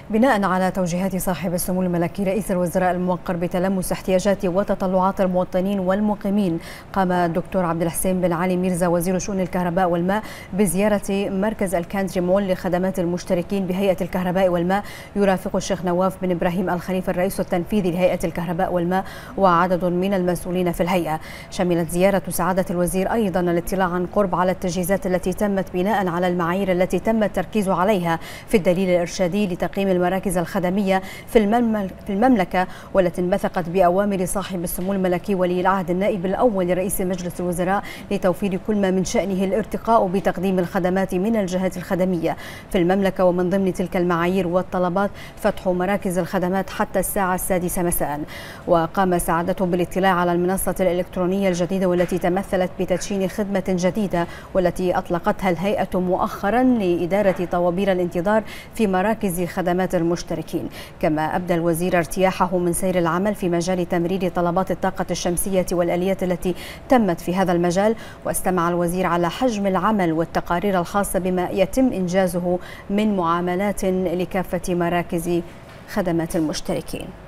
بناء على توجيهات صاحب السمو الملكي رئيس الوزراء الموقر بتلمس احتياجات وتطلعات المواطنين والمقيمين، قام الدكتور عبد الحسين بن علي ميرزا وزير شؤون الكهرباء والماء بزيارة مركز الكانتري مول لخدمات المشتركين بهيئة الكهرباء والماء، يرافق الشيخ نواف بن إبراهيم الخليفة الرئيس التنفيذي لهيئة الكهرباء والماء وعدد من المسؤولين في الهيئة. شملت زيارة سعادة الوزير أيضا الاطلاع عن قرب على التجهيزات التي تمت بناء على المعايير التي تم التركيز عليها في الدليل الإرشادي لتقييم المراكز الخدمية في المملكة، والتي انبثقت بأوامر صاحب السمو الملكي ولي العهد النائب الأول لرئيس مجلس الوزراء لتوفير كل ما من شأنه الارتقاء بتقديم الخدمات من الجهات الخدمية في المملكة. ومن ضمن تلك المعايير والطلبات فتح مراكز الخدمات حتى الساعة 6 مساء. وقام سعادته بالاطلاع على المنصة الإلكترونية الجديدة والتي تمثلت بتدشين خدمة جديدة والتي أطلقتها الهيئة مؤخرا لإدارة طوابير الانتظار في مراكز خدمات المشتركين. كما أبدى الوزير ارتياحه من سير العمل في مجال تمرير طلبات الطاقة الشمسية والآليات التي تمت في هذا المجال، واستمع الوزير على حجم العمل والتقارير الخاصة بما يتم إنجازه من معاملات لكافة مراكز خدمات المشتركين.